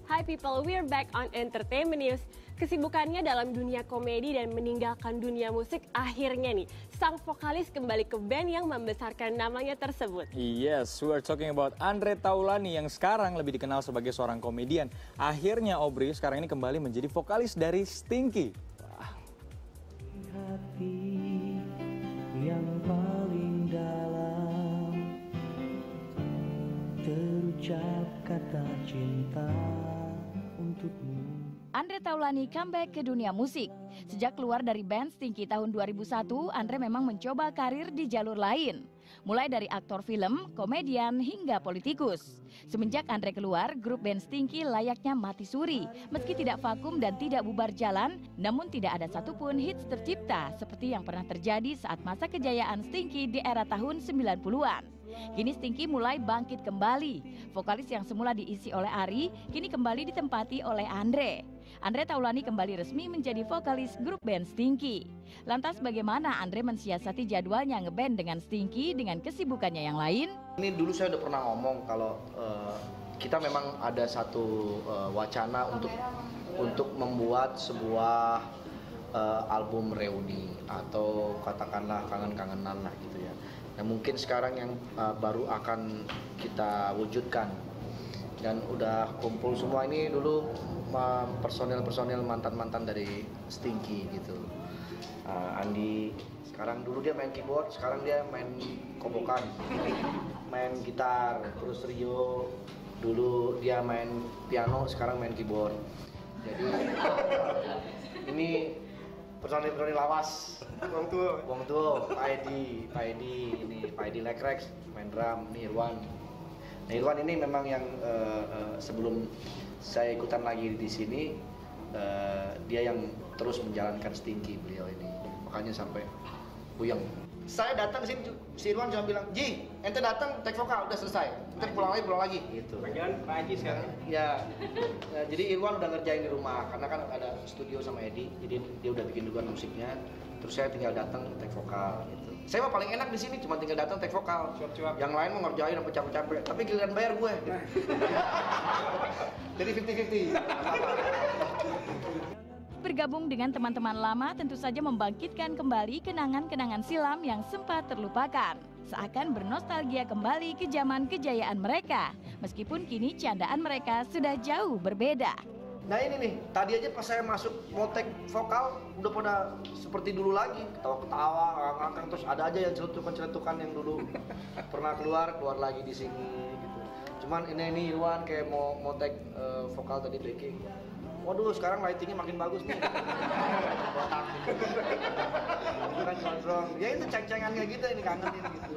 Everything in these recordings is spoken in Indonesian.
Hi people, we're back on Entertainment News. Kesibukannya dalam dunia komedi dan meninggalkan dunia musik, akhirnya nih, sang vokalis kembali ke band yang membesarkan namanya tersebut. Yes, we're talking about Andre Taulany yang sekarang lebih dikenal sebagai seorang komedian. Akhirnya Aubrey sekarang ini kembali menjadi vokalis dari Stinky. Wah. Hati yang paling dalam terucap kata cinta untukmu. Andre Taulany comeback ke dunia musik. Sejak keluar dari band Stinky tahun 2001, Andre memang mencoba karir di jalur lain. Mulai dari aktor film, komedian, hingga politikus. Semenjak Andre keluar, grup band Stinky layaknya mati suri. Meski tidak vakum dan tidak bubar jalan, namun tidak ada satupun hits tercipta seperti yang pernah terjadi saat masa kejayaan Stinky di era tahun 90-an. Kini Stinky mulai bangkit kembali. Vokalis yang semula diisi oleh Ari, kini kembali ditempati oleh Andre. Andre Taulany kembali resmi menjadi vokalis grup band Stinky. Lantas bagaimana Andre mensiasati jadwalnya ngeband dengan Stinky dengan kesibukannya yang lain? Ini dulu saya udah pernah ngomong kalau kita memang ada satu wacana untuk membuat sebuah album reuni atau katakanlah kangen-kangenan lah gitu ya. Nah mungkin sekarang yang baru akan kita wujudkan dan udah kumpul semua ini dulu personil mantan-mantan dari Stinky gitu. Andi sekarang dulu dia main keyboard, sekarang dia main kobokan, main gitar. Terus Rio dulu dia main piano, sekarang main keyboard. Jadi ini personil lawas. Wong Tuo, Pak Edi Lekrex main drum, nih Irwan. Nah Irwan ini memang yang sebelum saya ikutan lagi di sini, dia yang terus menjalankan Stinky beliau ini, makanya sampai puyeng. Saya datang sini, si Irwan cuma bilang, Ji, ente datang take vokal udah selesai, ente pulang lagi gitu. Bagian Pak Haji sekarang? Ya, jadi Irwan udah ngerjain di rumah, karena kan ada studio sama Edi, jadi dia udah bikin duluan musiknya, terus saya tinggal datang take vokal gitu. Saya mah paling enak di sini, cuma tinggal datang take vokal. Yang lain mau ngerjain sampai capek-capek, tapi giliran bayar gue. Gitu. Jadi 50-50. Bergabung dengan teman-teman lama tentu saja membangkitkan kembali kenangan-kenangan silam yang sempat terlupakan. Seakan bernostalgia kembali ke zaman kejayaan mereka. Meskipun kini candaan mereka sudah jauh berbeda. Nah ini nih, tadi aja pas saya masuk mau take vokal udah pada seperti dulu lagi, ketawa-ketawa, ngangkang, terus ada aja yang celetukan yang dulu pernah keluar lagi di sini gitu. Cuman ini Irwan kayak mau take vokal tadi backing. Waduh, sekarang lightingnya makin bagus nih. Botak gitu. Itu kan gondrong. Ya itu ceng-cengan kayak gitu, ini kangenin gitu.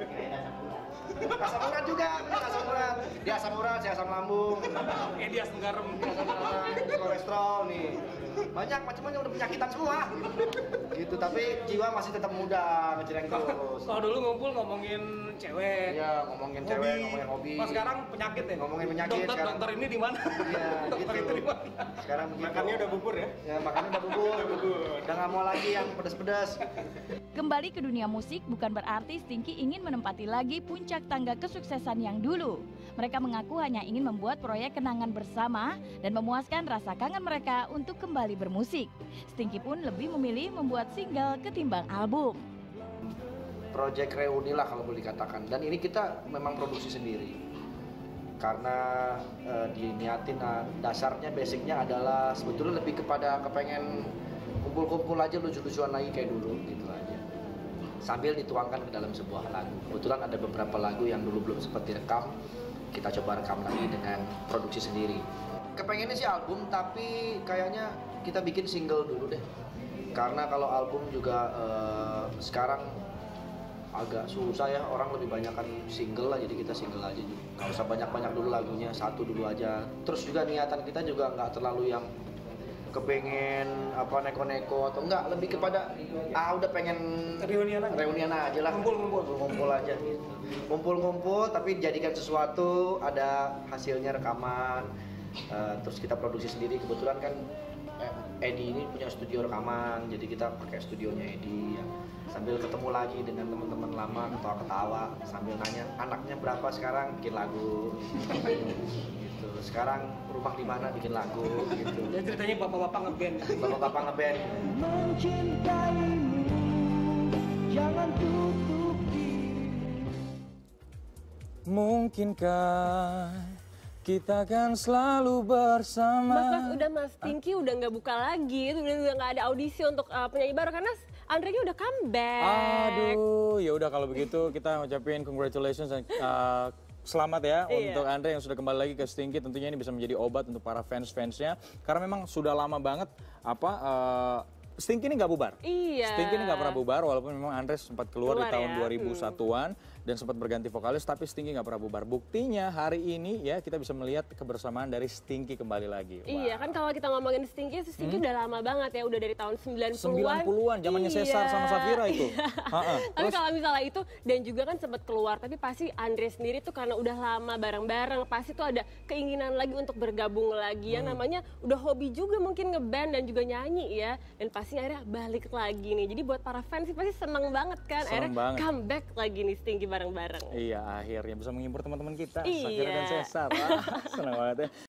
Asam urat juga, asam urat. Dia asam urat, saya asam lambung. Dia asam garam. Kolesterol nih. Banyak macam-macam udah penyakitan semua. Gitu, tapi jiwa masih tetap muda, ngejreng terus. Kalau dulu ngumpul ngomongin cewek. Iya, ngomongin cewek, ngomongin hobi. Pas sekarang penyakit ya? Ngomongin penyakit. Dokter ini di mana? Iya, dokter gitu. itu di mana? Sekarang begitu. Makannya udah bubur ya? Ya, makannya udah bubur. Udah nggak mau lagi yang pedas-pedas. Kembali ke dunia musik bukan berarti Stinky ingin menempati lagi puncak tangga kesuksesan yang dulu. Mereka mengaku hanya ingin membuat proyek kenangan bersama dan memuaskan rasa kangen mereka untuk kembali bermusik. Stinky pun lebih memilih membuat single ketimbang album. Project reuni lah kalau boleh dikatakan. Dan ini kita memang produksi sendiri. Karena diniatin, dasarnya basicnya adalah sebetulnya lebih kepada kepengen kumpul-kumpul aja, lucu-lucuan lagi kayak dulu gitu aja. Sambil dituangkan ke dalam sebuah lagu. Kebetulan ada beberapa lagu yang dulu belum sempat direkam, kita coba rekam lagi dengan produksi sendiri. Kepengennya sih album, tapi kayaknya kita bikin single dulu deh. Karena kalau album juga sekarang agak susah ya, orang lebih banyakkan single lah, jadi kita single aja. Nggak usah banyak-banyak dulu lagunya, satu dulu aja. Terus juga niatan kita juga nggak terlalu yang kepengen apa neko-neko atau enggak, lebih kepada udah pengen reunian aja lah, ngumpul aja gitu. Ngumpul tapi jadikan sesuatu, ada hasilnya rekaman, terus kita produksi sendiri. Kebetulan kan Edi ini punya studio rekaman, jadi kita pakai studionya Edi ya. Sambil ketemu lagi dengan teman-teman lama, ketawa-ketawa sambil nanya anaknya berapa sekarang bikin lagu gitu. Sekarang rumah di mana bikin lagu gitu. Dan ceritanya bapak-bapak ngeband. Bapak-bapak ngeband. Mencintaimu, jangan tutup diri. Mungkinkah kita kan selalu bersama. Mas Stinky udah nggak buka lagi, itu udah nggak ada audisi untuk penyanyi baru karena Andre-nya udah comeback. Aduh, ya udah kalau begitu kita ngucapin congratulations dan selamat ya untuk Andre yang sudah kembali lagi ke Stinky. Tentunya ini bisa menjadi obat untuk para fans-fansnya karena memang sudah lama banget Stinky ini nggak bubar. Iya. Stinky ini nggak pernah bubar walaupun memang Andre sempat keluar di tahun ya. 2001-an dan sempat berganti vokalis tapi Stinky nggak pernah bubar. Buktinya hari ini ya kita bisa melihat kebersamaan dari Stinky kembali lagi. Iya kan kalau kita ngomongin Stinky udah lama banget ya, udah dari tahun 90-an. 90-an, zamannya Cesar sama Safira itu. Tapi kalau misalnya itu dan juga kan sempat keluar, tapi pasti Andre sendiri tuh karena udah lama bareng-bareng, pasti tuh ada keinginan lagi untuk bergabung lagi yang namanya udah hobi juga mungkin ngeband dan juga nyanyi ya. Dan pasti akhirnya balik lagi nih. Jadi buat para fans sih pasti seneng banget kan. Seneng akhirnya banget. comeback lagi nih Stinky bareng-bareng. Iya, akhirnya bisa menghibur teman-teman kita, Iya. Safira dan Cesar. Wah, senang banget ya.